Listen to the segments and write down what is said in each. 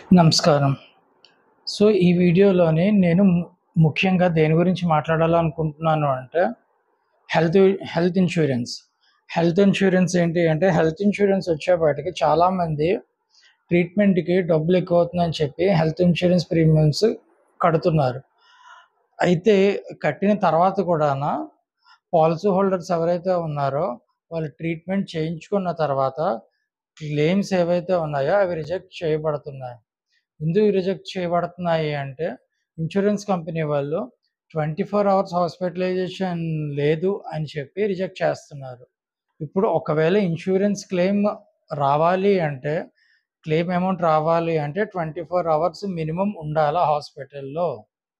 నమస్కారం. సో, ఈ వీడియోలోని నేను ముఖ్యంగా దేని గురించి మాట్లాడాలనుకుంటున్నాను అంటే, health health insurance. Health insurance ఏంటి అంటే, హెల్త్ ఇన్స్యూరెన్స్ వచ్చేపాటికి చాలామంది ట్రీట్మెంట్‌కి డబ్బులెక్కువవుతున్నాయని చెప్పి హెల్త్ ఇన్స్యూరెన్స్ ప్రీమియమ్స్ కడుతున్నారు. అయితే కట్టిన తర్వాత కూడాన పాలిసీ హోల్డర్స్ ఎవరైతే ఉన్నారో, వాళ్ళు ట్రీట్మెంట్ చేయించుకున్న తర్వాత క్లెయిమ్స్ ఏవైతే ఉన్నాయో అవి రిజెక్ట్ చేయబడుతున్నాయి. ఎందుకు రిజెక్ట్ చేయబడుతున్నాయి అంటే, ఇన్స్యూరెన్స్ కంపెనీ వాళ్ళు 24 అవర్స్ హాస్పిటలైజేషన్ లేదు అని చెప్పి రిజెక్ట్ చేస్తున్నారు. ఇప్పుడు ఒకవేళ ఇన్స్యూరెన్స్ క్లెయిమ్ రావాలి అంటే, క్లెయిమ్ అమౌంట్ రావాలి అంటే 24 అవర్స్ మినిమమ్ ఉండాలా హాస్పిటల్‌లో.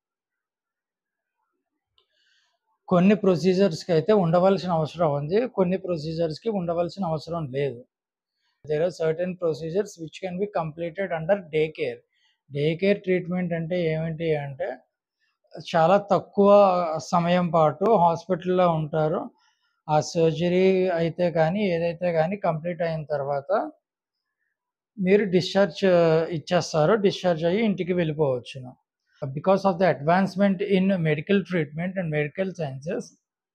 కొన్ని ప్రొసీజర్స్‌కైతే ఉండవలసిన అవసరం ఉంది. కొన్ని ప్రొసీజర్స్‌కి ఉండవలసిన అవసరం లేదు. There are certain procedures which can be completed under day care. Day care treatment అంటే ఏమిటి అంటే, చాలా తక్కువ సమయం పాటు హాస్పిటల్‌లో ఉంటారు. ఆ సర్జరీ అయితే కానీ, ఏదైతే గానీ కంప్లీట్ అయిన తర్వాత మీరు డిశ్చార్జ్ ఇచ్చేస్తారు. డిశ్చార్జ్ అయ్యి ఇంటికి వెళ్ళిపోవచ్చును. Because of the advancement in medical treatment and medical sciences,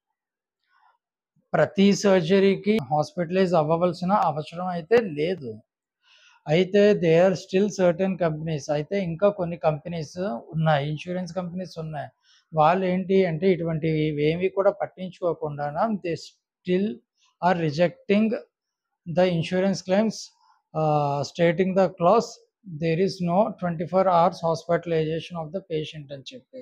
ప్రతి సర్జరీకి హాస్పిటలైజ్ అవ్వవలసిన అవసరం అయితే లేదు. అయితే they are still certain companies, అయితే ఇంకా కొన్ని కంపెనీస్ ఉన్నాయి. ఇన్స్యూరెన్స్ కంపెనీస్ ఉన్నాయి. వాళ్ళేంటి అంటే ఇటువంటివేవి కూడా పట్టించుకోకుండాన they still are rejecting the insurance claims, stating the clause there is no 24 hours hospitalisation of the patient అని చెప్పి.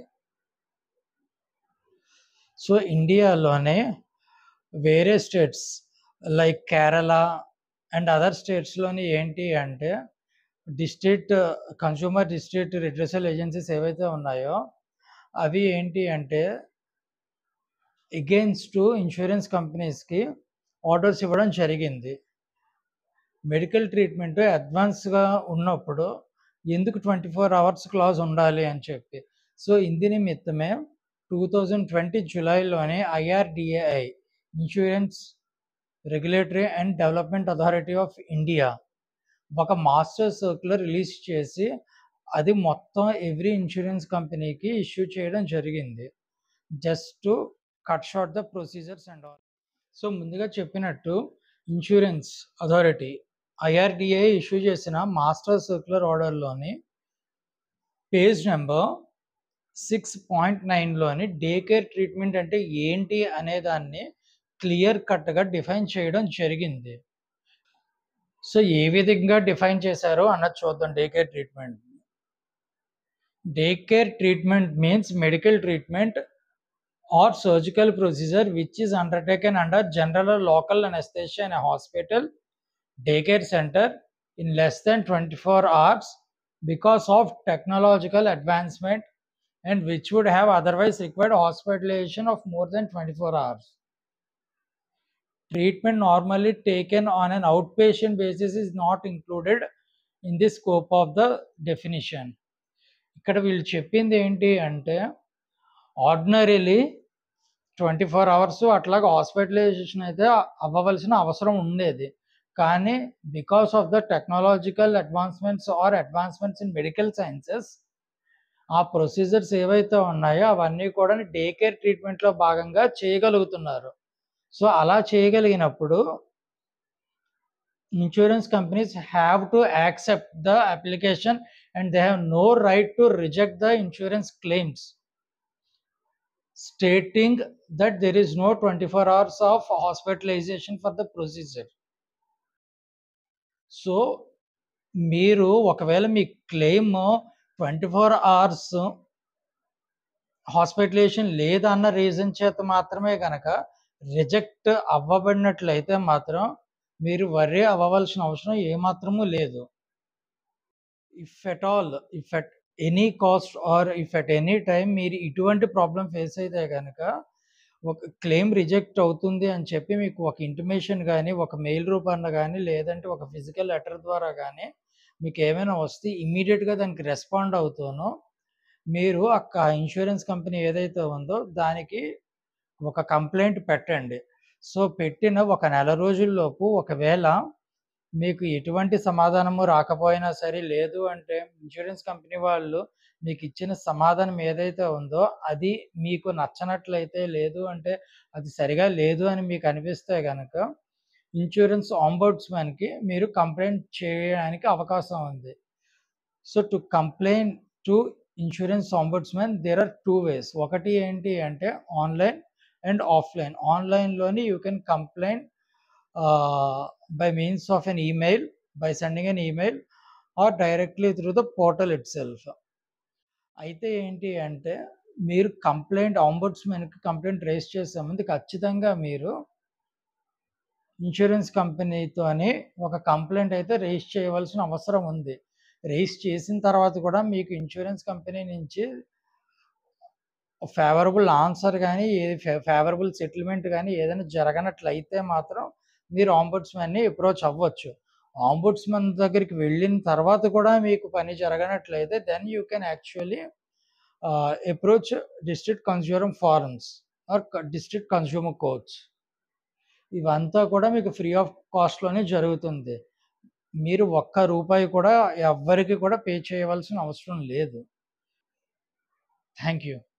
సో, ఇండియాలోనే వేరే states like Kerala and other స్టేట్స్‌లోని ఏంటి అంటే, district consumer district redressal agencies ఏవైతే ఉన్నాయో, అవి ఏంటి అంటే, ఎగెయిన్స్ట్ ఇన్స్యూరెన్స్ కంపెనీస్‌కి ఆర్డర్స్ ఇవ్వడం జరిగింది. మెడికల్ ట్రీట్మెంట్ అడ్వాన్స్‌గా ఉన్నప్పుడు ఎందుకు 24 అవర్స్ క్లాజ్ ఉండాలి అని చెప్పి. సో, ఇందు నిమిత్తమే 2020 జులైలోనే IRDAI, insurance regulatory and development authority of India, ఒక మాస్టర్ సర్క్యులర్ రిలీజ్ చేసి, అది మొత్తం ఎవ్రీ ఇన్స్యూరెన్స్ కంపెనీకి ఇష్యూ చేయడం జరిగింది. Just to cut short the procedures and all. So, ముందుగా చెప్పినట్టు ఇన్స్యూరెన్స్ అథారిటీ ఐఆర్‌డీఏ ఇష్యూ చేసిన మాస్టర్ సర్క్యులర్ ఆర్డర్‌లోని పేజ్ నంబర్ 6.9లోని డే కేర్ ట్రీట్మెంట్ అంటే ఏంటి అనేదాన్ని క్లియర్ కట్‌గా డిఫైన్ చేయడం జరిగింది. సో, ఏ విధంగా డిఫైన్ చేశారో అన్నది చూద్దాం day care treatment. Day care treatment means medical treatment or surgical procedure which is undertaken under general or local anesthesia in a hospital, daycare center in less than 24 hours because of technological advancement and which would have otherwise required hospitalization of more than 24 hours. Treatment normally taken on an outpatient basis is not included in the scope of the definition. ఇక్కడ వీళ్ళు చెప్పింది ఏంటి అంటే, ordinarily 24 hours అట్లాగా hospitalisation అయితే అవ్వవలసిన అవసరం ఉండేది. కానీ because of the technological advancements in medical sciences, ఆ ప్రొసీజర్స్ ఏవైతే ఉన్నాయో అవన్నీ కూడా డే కేర్ ట్రీట్మెంట్‌లో భాగంగా చేయగలుగుతున్నారు. సో, అలా చేయగలిగినప్పుడు insurance companies have to accept the application and they have no right to reject the insurance claims, stating that there is no 24 hours of hospitalization for the procedure. So, మీరు ఒకవేళ మీ claim 24 hours hospitalisation లేదన్న reason చేత మాత్రమే గనక reject అవ్వబడినట్లయితే మాత్రం మీరు worry అవ్వవలసిన అవసరం ఏమాత్రము లేదు. If at any cost or if at any time మీరు ఇటువంటి ప్రాబ్లమ్ ఫేస్ అయితే గనక, ఒక క్లెయిమ్ రిజెక్ట్ అవుతుంది అని చెప్పి మీకు ఒక ఇంటిమేషన్ గాని, ఒక మెయిల్ రూపాన గాని, లేదంటే ఒక ఫిజికల్ లెటర్ ద్వారా గాని మీకేమైనా వస్తే ఇమ్మీడియేట్‌గా దానికి రెస్పాండ్ అవుతూను, మీరు ఆ ఇన్స్యూరెన్స్ కంపెనీ ఏదైతే ఉందో దానికి ఒక కంప్లెయింట్ పెట్టండి. సో, పెట్టిన ఒక నెల రోజుల్లోపు ఒకవేళ మీకు ఎటువంటి సమాధానము రాకపోయినా సరే, లేదు అంటే ఇన్స్యూరెన్స్ కంపెనీ వాళ్ళు మీకిచ్చిన సమాధానం ఏదైతే ఉందో, అది మీకు నచ్చనట్లయితే, లేదు అంటే అది సరిగా లేదు అని మీకనిపిస్తే గనక, ఇన్స్యూరెన్స్ ఆంబుడ్స్‌మన్‌కి మీరు కంప్లెయింట్ చేయడానికి అవకాశం ఉంది. So, to complain to insurance ombudsman there are 2 ways. ఒకటి ఏంటి అంటే ఆన్‌లైన్ అండ్ ఆఫ్‌లైన్. ఆన్‌లైన్‌లోని you can complaint by means of an email, by sending an email or directly through the portal itself. అయితే ఏంటి అంటే, మీరు ఆంబుడ్స్‌మన్‌కి కంప్లెయింట్ రైజ్ చేసే ముందు ఖచ్చితంగా మీరు ఇన్స్యూరెన్స్ కంపెనీతోని ఒక కంప్లెయింట్ అయితే రైజ్ చేయవలసిన అవసరం ఉంది. రైజ్ చేసిన తర్వాత కూడా మీకు ఇన్స్యూరెన్స్ కంపెనీ నుంచి ఫేవరబుల్ ఆన్సర్ గాని, ఫేవరబుల్ సెటిల్‌మెంట్ గాని ఏదైనా జరగనట్లయితే మాత్రం మీరు ఆంబుడ్స్‌మన్‌ని అప్రోచ్ అవ్వచ్చు. ఆంబుడ్స్‌మన్ దగ్గరికి వెళ్ళిన తర్వాత కూడా మీకు పని జరగనట్లయితే then you can actually approach district consumer forums or district consumer courts. ఇవంతా కూడా మీకు ఫ్రీ ఆఫ్ కాస్ట్‌లోనే జరుగుతుంది. మీరు ఒక్క రూపాయి కూడా ఎవ్వరికి కూడా పే చేయవలసిన అవసరం లేదు. Thank you.